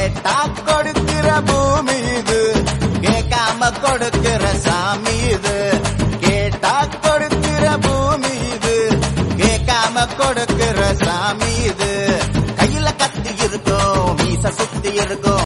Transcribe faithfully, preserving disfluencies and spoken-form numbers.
கேட்டா கொடுக்கிற பூமி இது, கேட்காம கொடுக்கிற சாமி இது. கேட்டா கொடுக்கிற பூமி இது, கேட்காம கொடுக்கிற சாமி இது. கையில கத்தி இருக்கும், மீச சுத்தி இருக்கும்.